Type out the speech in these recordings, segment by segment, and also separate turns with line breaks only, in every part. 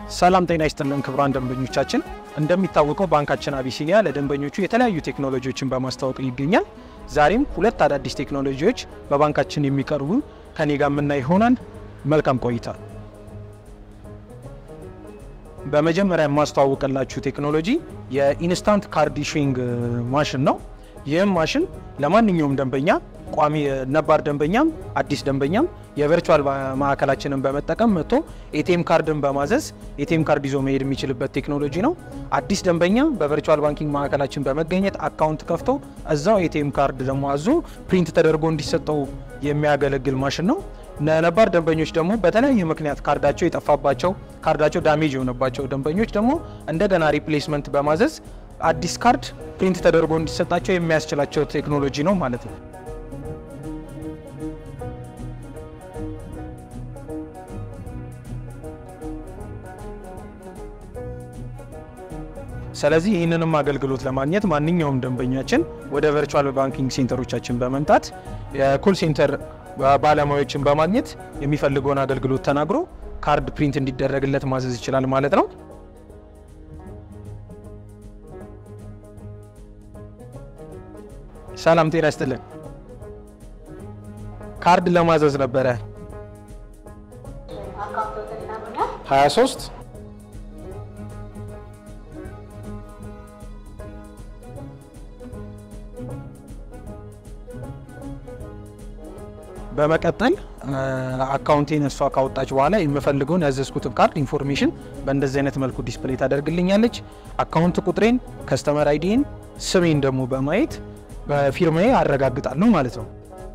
ሰላም ጤና ይስጥልን ክቡራን ደንበኞቻችን እንደሚታወቀው ባንካችን አቢሲኒያ ለደንበኞቹ የተለያዩ ቴክኖሎጂዎችን በማስተዋወቅ ይገኛል። ዛሬም ሁለት አዳዲስ ቴክኖሎጂዎች በባንካችን የሚቀርቡ ከኔ ጋር ምናይ ይሆናል። መልካም ቆይታ። በመጀመሪያ ማስተዋወቅላችሁ ቴክኖሎጂ የኢንስታንት ካርድ ኢሹዊንግ ማሽን ነው። ይህም ማሽን ለማንኛውም ደንበኛ ቋሚ ነባር ደንበኛም አዲስ ደንበኛም የቨርቹዋል ማዕከላችንን በመጠቀም መጥቶ ኤቲኤም ካርድን በማዘዝ ኤቲኤም ካርድ ይዞ መሄድ የሚችልበት ቴክኖሎጂ ነው። አዲስ ደንበኛ በቨርቹዋል ባንኪንግ ማዕከላችን በመገኘት አካውንት ከፍቶ እዛው ኤቲኤም ካርድ ደግሞ አዞ ፕሪንት ተደርጎ እንዲሰጠው የሚያገለግል ማሽን ነው። ነባር ደንበኞች ደግሞ በተለያየ ምክንያት ካርዳቸው የጠፋባቸው ካርዳቸው ዳሜጅ የሆነባቸው ደንበኞች ደግሞ እንደገና ሪፕሌስመንት በማዘዝ አዲስ ካርድ ፕሪንት ተደርጎ እንዲሰጣቸው የሚያስችላቸው ቴክኖሎጂ ነው ማለት ነው። ስለዚህ ይህንንም አገልግሎት ለማግኘት ማንኛውም ደንበኛችን ወደ ቨርቹዋል ባንኪንግ ሴንተሮቻችን በመምጣት የኮል ሴንተር ባለሙያዎችን በማግኘት የሚፈልገውን አገልግሎት ተናግሮ ካርድ ፕሪንት እንዲደረግለት ማዘዝ ይችላል ማለት ነው። ሰላም ጤና ይስጥልን። ካርድ ለማዘዝ ነበረ 23 በመቀጠል አካውንቴን እሷ ካወጣች በኋላ የምፈልገውን ያዘዝኩትን ካርድ ኢንፎርሜሽን በእንደዚህ አይነት መልኩ ዲስፕሌይ ታደርግልኛለች። አካውንት ቁጥሬን፣ ከስተመር አይዲን፣ ስሜን ደግሞ በማየት በፊርማዬ አረጋግጣለሁ ማለት ነው።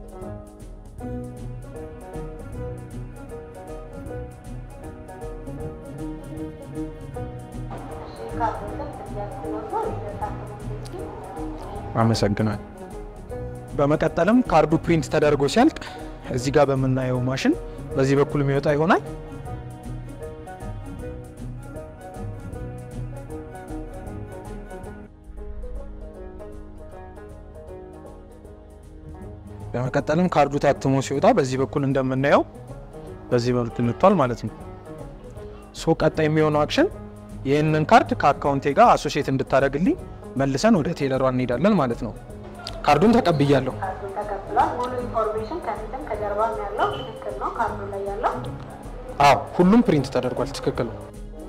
አመሰግናለሁ። በመቀጠልም ካርዱ ፕሪንት ተደርጎ ሲያልቅ እዚህ ጋር በመናየው ማሽን በዚህ በኩል የሚወጣ ይሆናል። በመቀጠልም ካርዱ ታትሞ ሲወጣ በዚህ በኩል እንደምናየው በዚህ በኩል መጥቷል ማለት ነው። ቀጣይ የሚሆነው አክሽን ይሄንን ካርድ ከአካውንቴ ጋር አሶሺየት እንድታደርግልኝ መልሰን ወደ ቴለሯ እንሄዳለን ማለት ነው። ካርዱን ተቀብያለሁ።
ሙሉ ኢንፎርሜሽን ከፊትም ከጀርባም ያለው ትክክል ነው ካርዱ ላይ ያለው?
አዎ ሁሉም ፕሪንት ተደርጓል። ትክክል ነው።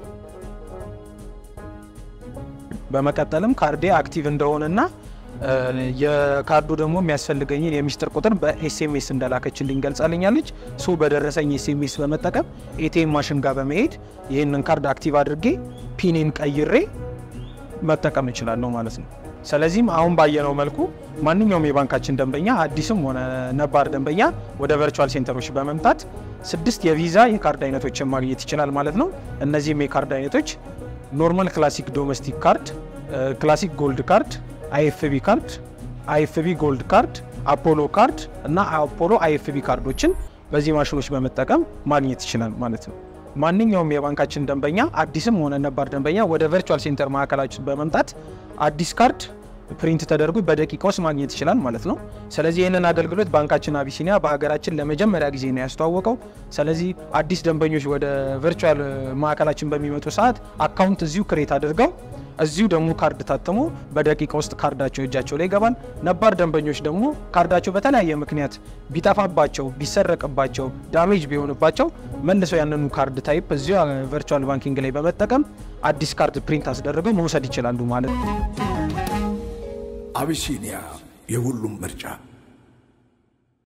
በመቀጠልም ካርዴ አክቲቭ እንደሆነና የካርዱ ደግሞ የሚያስፈልገኝን የሚስጥር ቁጥር በኤስኤምኤስ እንደላከችልኝ ገልጻልኛለች። በደረሰኝ ኤስኤምኤስ በመጠቀም ኤቲኤም ማሽን ጋር በመሄድ ይህንን ካርድ አክቲቭ አድርጌ ፒኔን ቀይሬ መጠቀም እችላለሁ ማለት ነው። ስለዚህም አሁን ባየነው መልኩ ማንኛውም የባንካችን ደንበኛ አዲስም ሆነ ነባር ደንበኛ ወደ ቨርቹዋል ሴንተሮች በመምጣት 6 የቪዛ የካርድ አይነቶችን ማግኘት ይችላል ማለት ነው። እነዚህም የካርድ አይነቶች ኖርማል ክላሲክ ዶሜስቲክ ካርድ፣ ክላሲክ ጎልድ ካርድ፣ አይኤፍቢ ካርድ፣ አይኤፍቢ ጎልድ ካርድ፣ አፖሎ ካርድ እና አፖሎ አይኤፍቢ ካርዶችን በዚህ ማሽኖች በመጠቀም ማግኘት ይችላል ማለት ነው። ማንኛውም የባንካችን ደንበኛ አዲስም ሆነ ነባር ደንበኛ ወደ ቨርቹዋል ሴንተር ማዕከላችን በመምጣት አዲስ ካርድ ፕሪንት ተደርጎ በደቂቃዎች ማግኘት ይችላል ማለት ነው። ስለዚህ ይህንን አገልግሎት ባንካችን አቢሲኒያ በሀገራችን ለመጀመሪያ ጊዜ ነው ያስተዋወቀው። ስለዚህ አዲስ ደንበኞች ወደ ቨርቹዋል ማዕከላችን በሚመጡ ሰዓት አካውንት እዚሁ ክሬት አድርገው እዚሁ ደግሞ ካርድ ታትሞ በደቂቃ ውስጥ ካርዳቸው እጃቸው ላይ ይገባል። ነባር ደንበኞች ደግሞ ካርዳቸው በተለያየ ምክንያት ቢጠፋባቸው፣ ቢሰረቅባቸው፣ ዳሜጅ ቢሆንባቸው መልሰው ያንኑ ካርድ ታይፕ እዚሁ ቨርቹዋል ባንኪንግ ላይ በመጠቀም አዲስ ካርድ ፕሪንት አስደርገው መውሰድ ይችላሉ ማለት ነው።
አቢሲኒያ የሁሉም ምርጫ